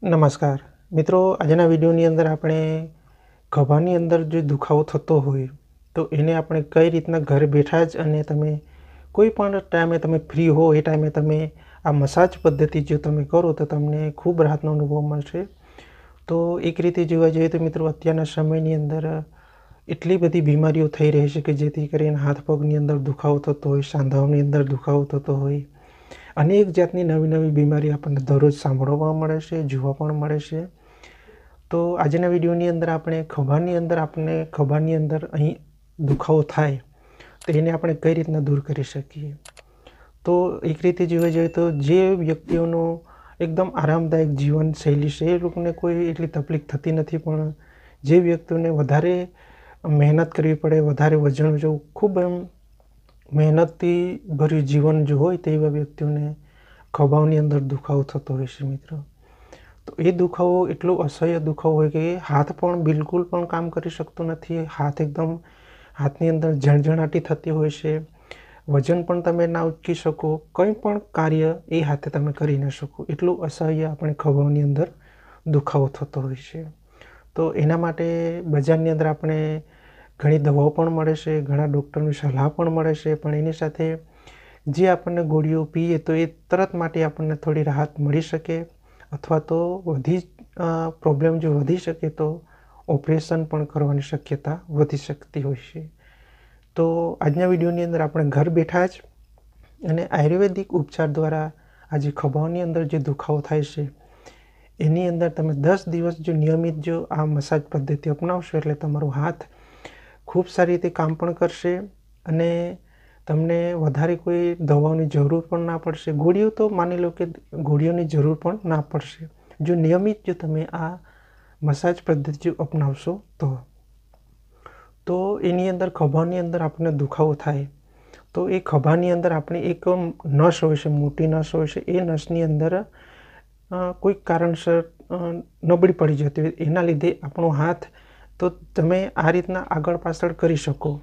નમસ્કાર મિત્રો, આજના વિડીયોની અંદર આપણે ખભાની અંદર જો દુખાવો થતો હોય તો એને આપણે કઈ રીતના ઘરે બેઠા જ અને તમે કોઈ પણ ટાઈમે તમે ફ્રી હો એ ટાઈમે તમે આ મસાજ પદ્ધતિ જો તમે કરો તો તમને ખૂબ રાહતનો અનુભવ મળશે। તો એક રીતે જોવા જઈએ તો મિત્રો, અત્યારના સમયની અંદર એટલી બધી બીમારીઓ થઈ રહી છે કે જેથી કરીને હાથ પગની અંદર દુખાવો થતો હોય, સાંધાઓની અંદર દુખાવો થતો હોય, અનેક જાતની નવી નવી બીમારી આપણને દરરોજ સાંભળવા મળે છે, જોવા પણ મળે છે। તો આજના વિડીયોની અંદર આપણે ખભાની અંદર અહીં દુખાવો થાય તો એને આપણે કઈ રીતના દૂર કરી શકીએ। તો એક રીતે જોવા જઈએ તો જે વ્યક્તિઓનો એકદમ આરામદાયક જીવનશૈલી છે એ લોકોને કોઈ એટલી તકલીફ થતી નથી, પણ જે વ્યક્તિઓને વધારે મહેનત કરવી પડે, વધારે વજન જો ખૂબ મહેનતથી ભર્યું જીવન જો હોય તેવા વ્યક્તિઓને ખભાની અંદર દુખાવો થતો હોય છે મિત્રો। તો એ દુખાવો એટલો અસહ્ય દુખાવો હોય કે હાથ પણ બિલકુલ પણ કામ કરી શકતો નથી। હાથની અંદર ઝણઝણાટી થતી હોય છે, વજન પણ તમે ના ઉચકી શકો, કંઈ પણ કાર્ય એ હાથે તમે કરી ન શકો, એટલું અસહ્ય આપણે ખભાની અંદર દુખાવો થતો હોય છે। તો એના માટે બજારની અંદર આપણે ઘણી દવાઓ પણ મળે છે, ઘણા ડૉક્ટરની સલાહ પણ મળે છે, પણ એની સાથે જે આપણને ગોળીઓ પીએ તો એ તરત માટે આપણને થોડી રાહત મળી શકે, અથવા તો પ્રોબ્લેમ જો વધી શકે તો ઓપરેશન પણ કરવાની શક્યતા વધી શકતી હોય છે। તો આજના વિડીયોની અંદર આપણે ઘર બેઠા જ અને આયુર્વેદિક ઉપચાર દ્વારા આજે ખભાની અંદર જે દુખાવો થાય છે એની અંદર તમે 10 દિવસ જો નિયમિત જો આ મસાજ પદ્ધતિ અપનાવશો એટલે તમારો હાથ ખૂબ સારી રીતે કામ પણ કરશે અને તમને વધારે કોઈ દવાઓની જરૂર પણ ના પડશે। ગોળીઓ તો માની લો કે ગોળીઓની જરૂર પણ ના પડશે જો નિયમિત જો તમે આ મસાજ પદ્ધતિ અપનાવશો તો એની અંદર ખભાની અંદર આપણને દુખાવો થાય તો એ ખભાની અંદર આપણે એક નસ હોય છે, મોટી નસ હોય છે, એ નસની અંદર કોઈક કારણસર નબળી પડી જતી હોય, એના લીધે આપણો હાથ તો તમે આ રીતના આગળ પાછળ કરી શકો,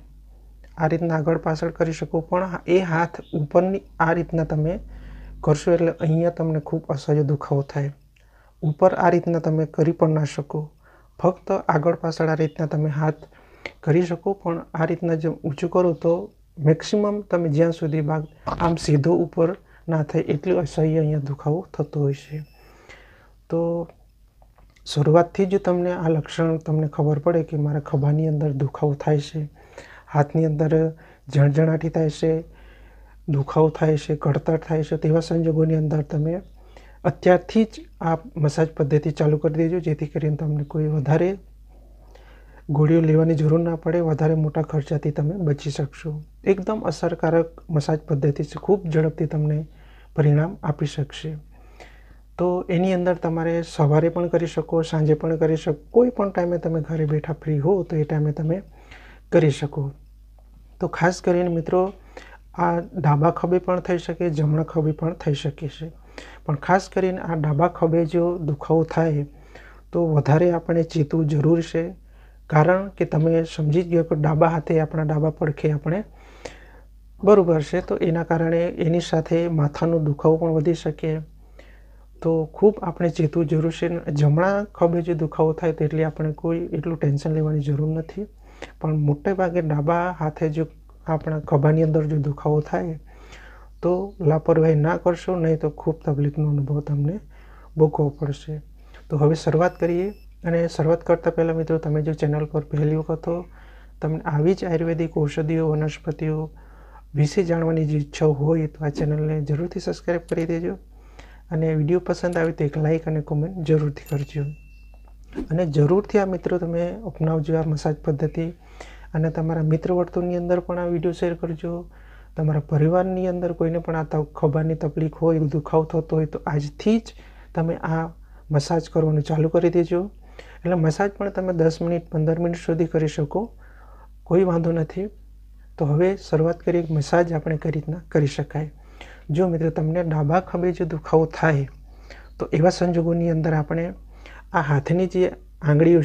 પણ એ હાથ ઉપરની આ રીતના તમે કરશો એટલે અહીંયા તમને ખૂબ અસહ્ય દુખાવો થાય। ઉપર આ રીતના તમે કરી પણ ના શકો, ફક્ત આગળ પાછળ આ રીતના તમે હાથ કરી શકો, પણ આ રીતના જો ઊંચું કરો તો મેક્સિમમ તમે જ્યાં સુધી આમ સીધો ઉપર ના થાય એટલું અસહ્ય અહીંયા દુખાવો થતો હોય છે। તો શરૂઆતથી જ તમને આ લક્ષણ તમને ખબર પડે કે મારા ખભાની અંદર દુખાવો થાય છે, હાથની અંદર ઝણઝણાટી થાય છે, દુખાવો થાય છે, કળતર થાય છે, તેવા સંજોગોની અંદર તમે અત્યારથી જ આ મસાજ પદ્ધતિ ચાલુ કરી દેજો, જેથી કરીને તમને કોઈ વધારે ગોળીઓ લેવાની જરૂર ના પડે, વધારે મોટા ખર્ચાથી તમે બચી શકશો। એકદમ અસરકારક મસાજ પદ્ધતિ છે, ખૂબ ઝડપથી તમને પરિણામ આપી શકશે। તો એની અંદર તમારે સવારે પણ કરી શકો, સાંજે પણ કરી શકો, કોઈ પણ ટાઈમે તમે ઘરે બેઠા ફ્રી હો તો એ ટાઈમે તમે કરી શકો। તો ખાસ કરીને મિત્રો, આ ડાબા ખભે પણ થઈ શકે, જમણા ખભે પણ થઈ શકે છે, પણ ખાસ કરીને આ ડાબા ખભે જો દુખાવો થાય તો વધારે આપણે ચેતવું જરૂર છે, કારણ કે તમે સમજી જ ગયો કે ડાબા હાથે આપણા ડાબા પડખે આપણે બરાબર છે, તો એના કારણે એની સાથે માથાનો દુખાવો પણ વધી શકે, તો ખૂબ આપણે ચેતવું જરૂર છે। જમણા ખભે જો દુખાવો થાય તો એટલે આપણે કોઈ એટલું ટેન્શન લેવાની જરૂર નથી, પણ મોટે ભાગે ડાબા હાથે જો આપણા ખભાની અંદર જો દુખાવો થાય તો લાપરવાહી ના કરશો, નહીં તો ખૂબ તકલીફનો અનુભવ તમને ભોગવવો પડશે। તો હવે શરૂઆત કરીએ, અને શરૂઆત કરતાં પહેલાં મિત્રો, તમે જો ચેનલ પર પહેલી વખત હો, તમને આવી જ આયુર્વેદિક ઔષધિઓ, વનસ્પતિઓ વિશે જાણવાની જે ઈચ્છા હોય તો આ ચેનલને જરૂરથી સબસ્ક્રાઈબ કરી દેજો, અને વિડીયો પસંદ આવે તો એક લાઇક અને કોમેન્ટ જરૂરથી કરજો, અને જરૂરથી આ મિત્રો તમે અપનાવજો આ મસાજ પદ્ધતિ, અને તમારા મિત્ર વર્તુળની અંદર પણ આ વિડીયો શેર કરજો। તમારા પરિવારની અંદર કોઈને પણ આ ખભાની તકલીફ હોય, દુખાવો થતો હોય તો આજથી જ તમે આ મસાજ કરવાનું ચાલુ કરી દેજો। એટલે મસાજ પણ તમે 10 મિનિટ 15 મિનિટ સુધી કરી શકો, કોઈ વાંધો નથી। તો હવે શરૂઆત કરીએ મસાજ આપણે કઈ રીતના કરી શકાય। જો મિત્રો, તમને ડાબા ખભે જો દુખાવો થાય તો એવા સંજોગોની અંદર આપણે આ હાથની જે આંગળીઓ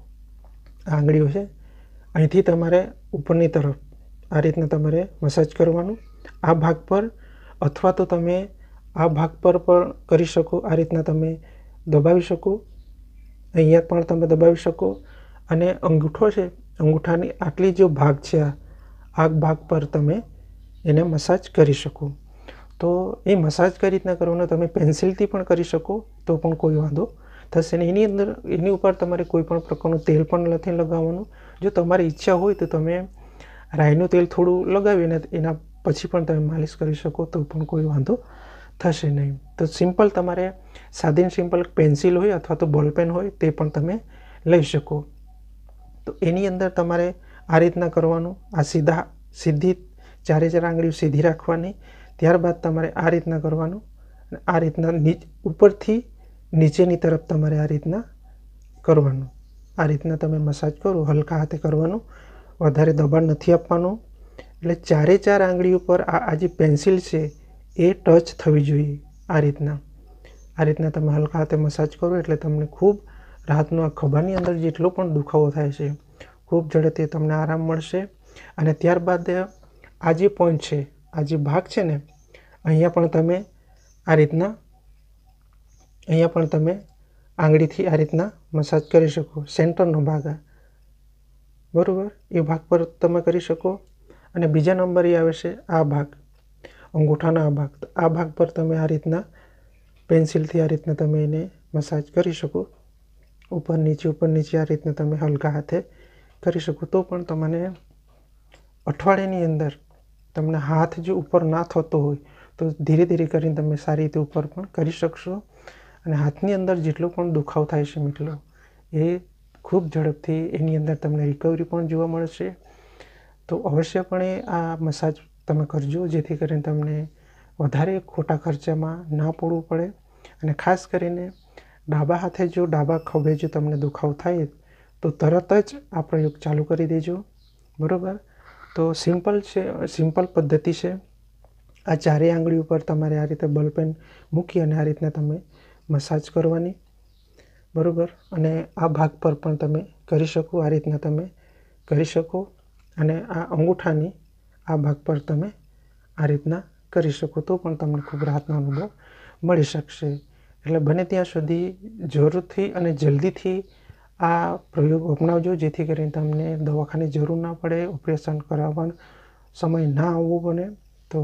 છે અહીંથી તમારે ઉપરની તરફ આ રીતના તમારે મસાજ કરવાનું, આ ભાગ પર, અથવા તો તમે આ ભાગ પર પણ કરી શકો। આ રીતના તમે દબાવી શકો, અહીંયા પણ તમે દબાવી શકો અને અંગૂઠો છે, અંગૂઠાની આટલી જો ભાગ છે આ ભાગ પર તમે એને મસાજ કરી શકો. તો એ મસાજ કઈ રીતના કરવાનો, તમે પેન્સિલથી પણ કરી શકો તો પણ કોઈ વાંધો થશે ને. એની ઉપર તમારે કોઈ પણ પ્રકારનું તેલ પણ નથી લગાવવાનું. જો તમારી ઈચ્છા હોય તો તમે રાઈનું તેલ થોડું લગાવીને એના પછી પણ તમે માલિશ કરી શકો તો પણ કોઈ વાંધો થશે નહીં. તો સિમ્પલ તમારે સાદી સિમ્પલ પેન્સિલ હોય અથવા તો બોલપેન હોય તે પણ તમે લઈ શકો. તો એની અંદર તમારે આ રીતના કરવાનું. આ સીધી ચારે ચાર આંગળીઓ સીધી રાખવાની. ત્યારબાદ તમારે આ રીતના કરવાનું. આ રીતના ઉપરથી નીચેની તરફ તમારે આ રીતના કરવાનું. આ રીતના તમે મસાજ કરો, હલકા હાથે કરવાનું, વધારે દબાણ નથી આપવાનું. એટલે ચારે ચાર આંગળી ઉપર આ જે પેન્સિલ છે એ ટચ થવી જોઈએ. આ રીતના તમે હલકા હાથે મસાજ કરો એટલે તમને ખૂબ રાહતનો, આ ખભાની અંદર જેટલો પણ દુખાવો થાય છે ખૂબ ઝડપથી તમને આરામ મળશે. અને ત્યારબાદ આ જે પોઈન્ટ છે, આ જે ભાગ છે ને, અહીંયા પણ તમે આંગળીથી આ રીતના મસાજ કરી શકો. સેન્ટરનો ભાગ બરાબર, એ ભાગ પર તમે કરી શકો. અને બીજા નંબર એ આવે છે આ ભાગ, અંગૂઠાનો આ ભાગ. તો આ ભાગ પર તમે આ રીતના પેન્સિલથી આ રીતના તમે એને મસાજ કરી શકો. ઉપર નીચે આ રીતના તમે હલકા હાથે કરી શકો. તો પણ તમને અઠવાડિયાની અંદર તમને હાથ જો ઉપર ના થતો હોય તો ધીરે ધીરે કરીને તમે સારી રીતે ઉપર પણ કરી શકશો. અને હાથની અંદર જેટલો પણ દુખાવો થાય છે મિત્રો, એ ખૂબ ઝડપથી એની અંદર તમને રિકવરી પણ જોવા મળશે. તો અવશ્યપણે આ મસાજ તમે કરજો, જેથી કરીને તમને વધારે ખોટા ખર્ચામાં ના પડવું પડે. અને ખાસ કરીને ડાબા હાથે જો ડાબા ખભે જો તમને દુખાવો થાય તો તરત જ આ પ્રયોગ ચાલુ કરી દેજો. બરાબર. તો સિમ્પલ પદ્ધતિ છે. આ ચારેય આંગળી ઉપર તમારે આ રીતે બોલપેન મૂકી અને આ રીતના તમે મસાજ કરવાની. બરાબર. અને આ ભાગ પર પણ તમે કરી શકો. આ રીતના તમે કરી શકો. અને આ અંગૂઠાની આ ભાગ પર તમે આ રીતના કરી શકો તો પણ તમને ખૂબ રાહતનો અનુભવ મળી શકશે. એટલે બને ત્યાં સુધી જરૂરથી અને જલ્દીથી આ પ્રયોગ અપનાવજો, જેથી કરીને તમને દવાખાને જરૂર ના પડે, ઓપરેશન કરાવવાનો સમય ના આવવો બને. તો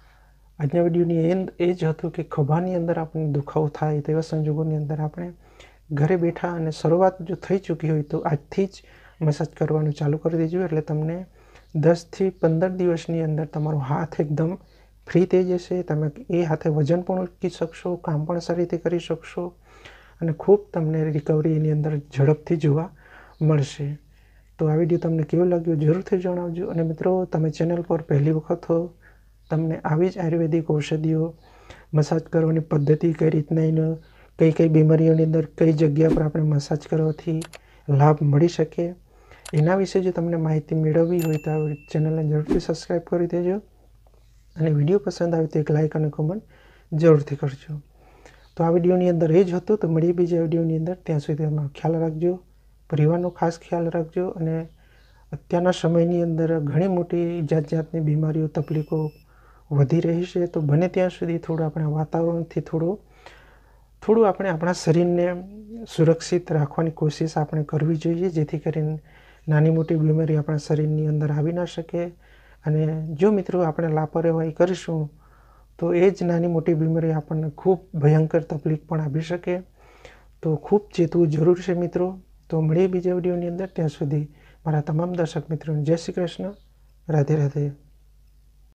આજના વિડીયોની એન્ડ એ જ હતું કે ખભાની અંદર આપણને દુખાવો થાય તેવા સંજોગોની અંદર આપણે ઘરે બેઠા અને શરૂઆત જો થઈ ચૂકી હોય તો આજથી જ મસાજ કરવાનું ચાલુ કરી દેજો. એટલે તમને 10થી 15 દિવસની અંદર તમારો હાથ એકદમ ફ્રી થઈ જશે. તમે એ હાથે વજન પણ ઉચકી શકશો, કામ પણ સારી રીતે કરી શકશો અને ખૂબ તમને રિકવરી એની અંદર ઝડપથી જોવા મળશે. તો આ વિડીયો તમને કેવો લાગ્યો જરૂરથી જણાવજો. અને મિત્રો, તમે ચેનલ પર પહેલી વખત હો, તમને આવી જ આયુર્વેદિક ઔષધિઓ મસાજ કરવાની પદ્ધતિ કઈ રીતના, કઈ બીમારીઓની અંદર કઈ જગ્યા પર આપણે મસાજ કરવાથી લાભ મળી શકે, એના વિશે જો તમને માહિતી મેળવવી હોય તો આ ચેનલને જરૂરથી સબસ્ક્રાઈબ કરી દેજો. અને વિડીયો પસંદ આવે તો એક લાઇક અને કમેન્ટ જરૂરથી કરજો. તો આ વિડીયોની અંદર એ જ હતું. તો મળીએ બીજા વિડીયોની અંદર. ત્યાં સુધી તમારો ખ્યાલ રાખજો, પરિવારનો ખાસ ખ્યાલ રાખજો. અને અત્યારના સમયની અંદર ઘણી મોટી જાતની બીમારીઓ, તકલીફો વધી રહી છે. તો બને ત્યાં સુધી થોડું આપણા વાતાવરણથી થોડું આપણે આપણા શરીરને સુરક્ષિત રાખવાની કોશિશ આપણે કરવી જોઈએ, જેથી કરીને નાની મોટી બીમારી આપણા શરીરની અંદર આવી ના શકે. અને જો મિત્રો આપણે લાપરવાહી કરીશું તો એ જ નાની મોટી બીમારી આપણને ખૂબ ભયંકર તકલીફ પણ આપી શકે. તો ખૂબ ચેતવું જરૂર છે મિત્રો. તો મળીએ બીજા વિડીયોની અંદર. ત્યાં સુધી મારા તમામ દર્શક મિત્રોને જય શ્રી કૃષ્ણ. રાધે રાધે.